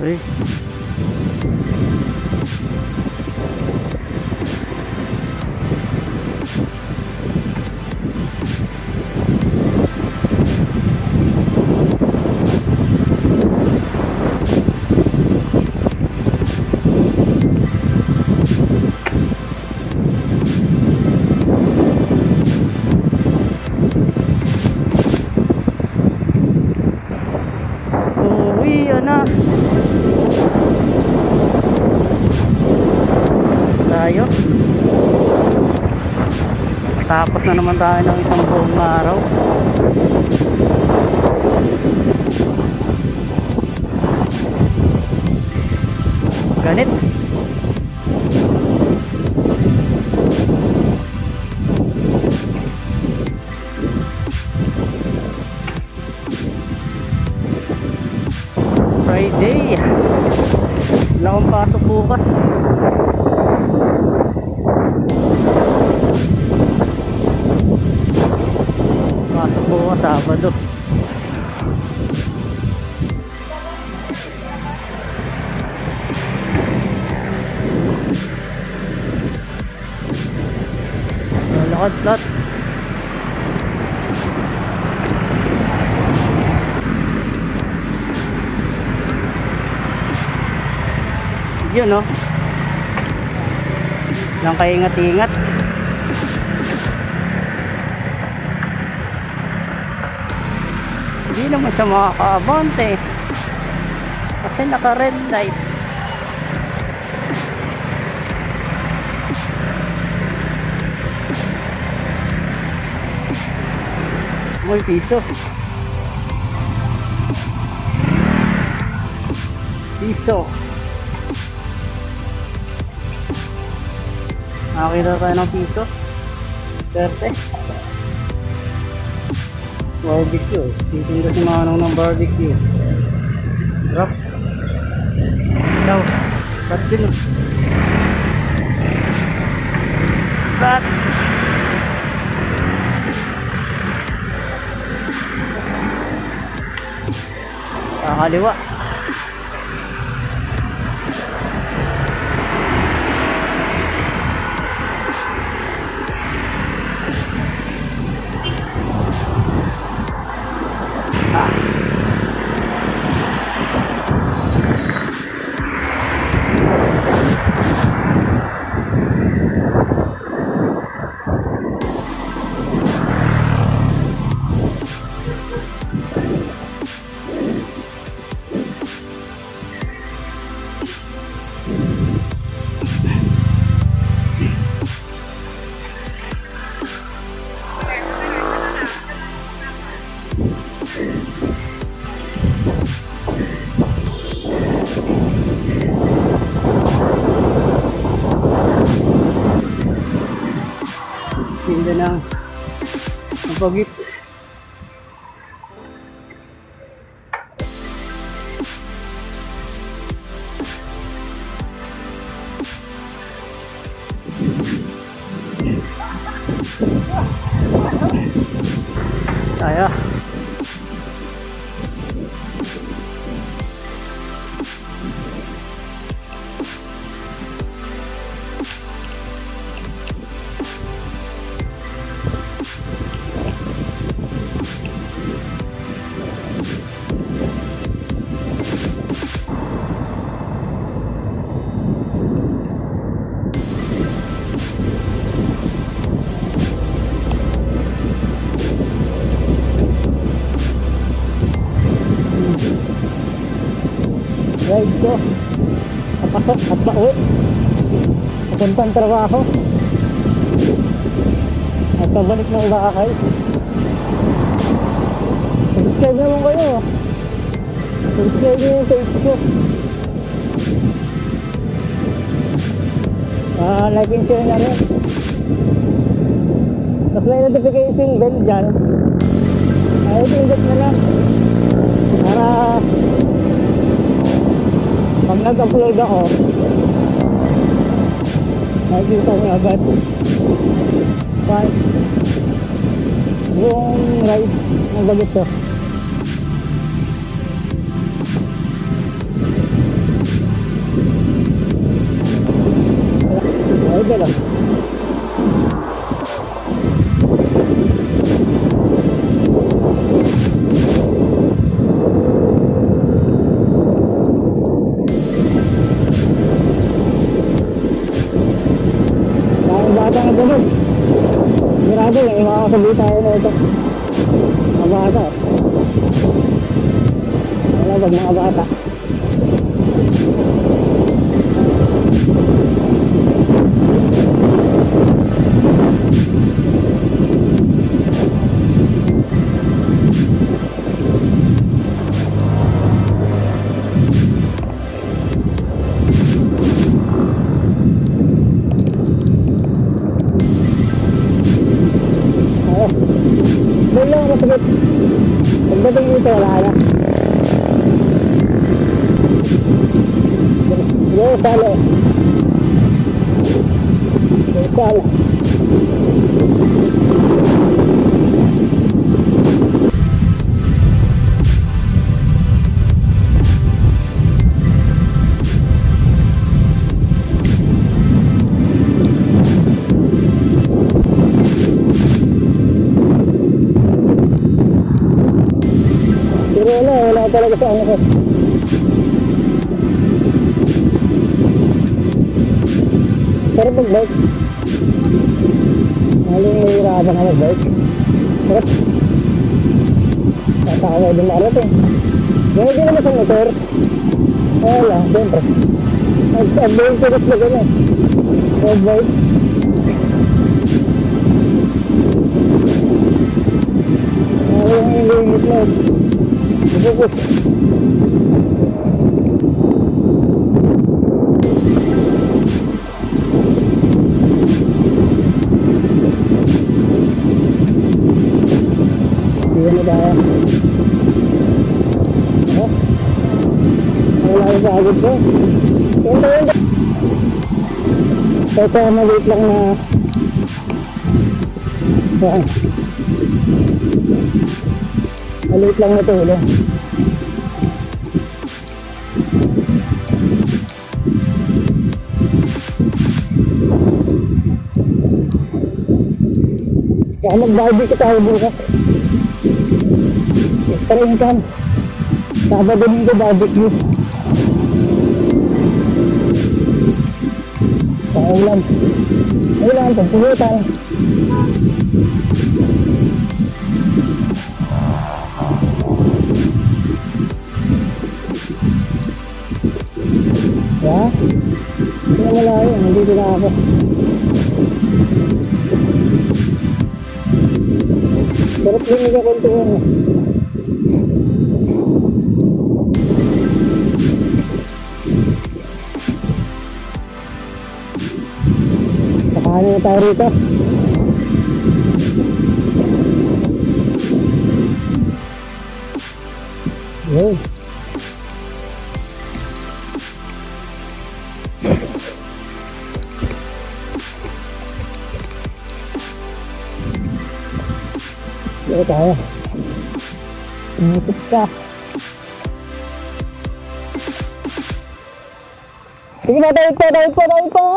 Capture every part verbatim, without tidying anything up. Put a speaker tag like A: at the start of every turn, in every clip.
A: Ay. Tayo tapos na naman tayo ng isang buong araw. Ganit Friday, wala akong pasok bukas. Pasok bukas Sabado. Lakad flat. Yun no, lang kaingat-ingat. Hindi naman siya makakaabante kasi naka red light. May piso piso nakakita tayo ng piso. Serte barbecue, titinda si Manong ng barbecue. Drop daw ba't din ba't kakaliwa. Tinda ng pagit. Tayo ride ko kapasok at pauwi papuntang trabaho at pabalik na Boracay. Subscribe naman kayo, subscribe nyo yung page ko, uh, like and share na rin, tapos may notification bell dyan, ay pindot na lang para pag nag-upload ako nakikita nyo agad. Bye. Buong ride ng bagit to. makakasabay tayo na ito. Mga bata. Wala pag mga bata. Doon lang masakit. Pagdating dito, wala na. Yung salo. Yung salo. Wala, wala talaga sa ano ko. Sarap mag-bike. Haling nahihirapan ka mag-bike. Sarap. Tataka din marating. Ngayon din naman sa motor. Wala, siyempre. Mag-adventurous na gano'n. Mag-bike. Haling limit na. Bukos. Hindi na tayo. Oh. Wala yung pagod ko. Ito yun. Ito maliit lang na yan. Maliit lang na tulo. Kaya mag-barbecue tayo bukas. Extreme camp. Sabado dito barbecue. Sa ulam. Ulam, pagpuhutan. Ya? Hindi na malayo. Nandito na ako. Sarap din yung kakuntungan. Sakahan na tayo rito. Yun. Dito tayo. Tumutip ka. Sige na, dahil pa, dahil pa, dahil pa!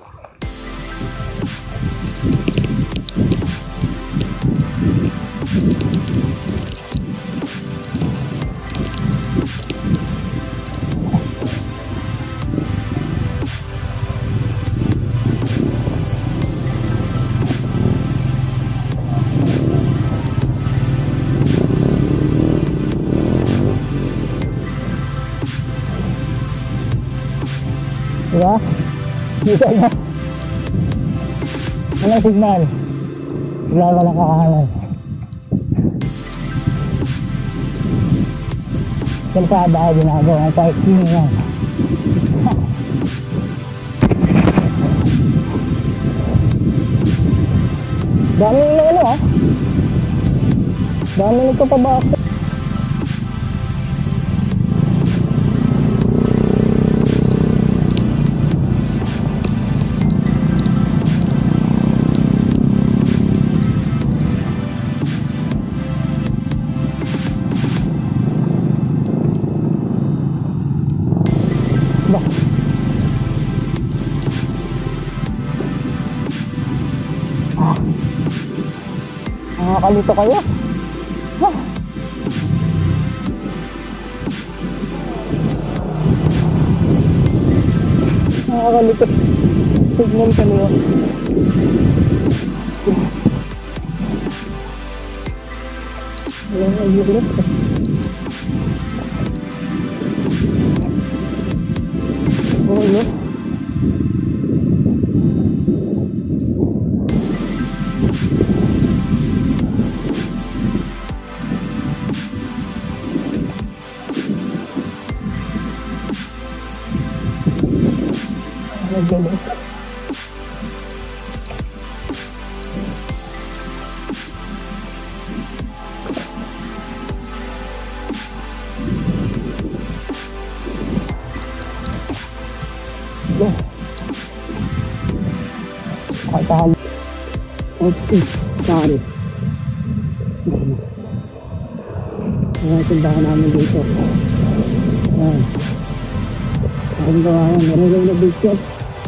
A: Diba? Dito na. Anong signal? Wala ka na kakahanan. Kalsada ako ginagawa ng parking lang. Dami yung ano ah. Dami nagpapabasa. Bah. Ah. Nakakalito kayo. Ah. Nakakalito. Signal kami yun. Ayan ang buklot. Oo, no? Nagdalo. Yeah. Kakahal. Okay. Sorry. Ayan, tindahan namin dito. Ayan. Ayan gawa yan. Meron na biscuit.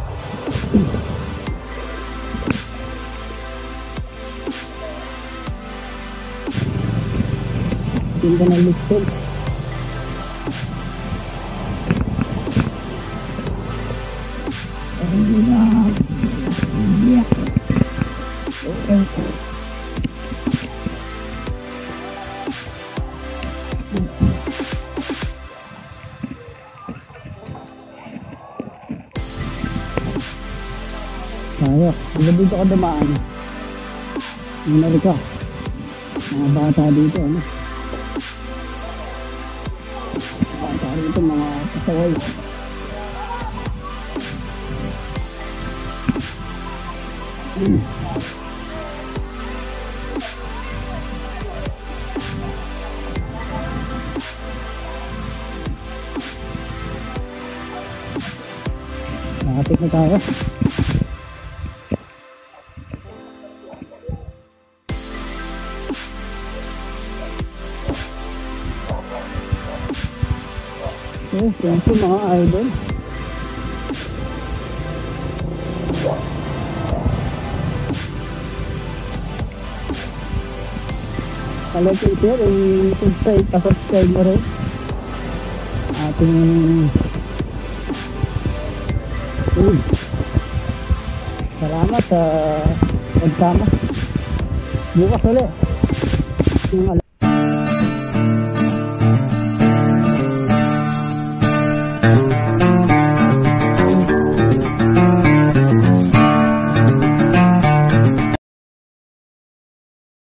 A: Tinda ng biscuit. Yeah. Okay. Sayok, hanggang dito ka dumaan. Ano ka? Mga bata dito, ano? Bata dito, mga pasaway. Hmm. Nakapit na tayo. Okay, thank you mga idol. Like and share and subscribe, pa-subscribe mo rin ating uh, salamat sa uh, pagsama. Bukas ulit yung alas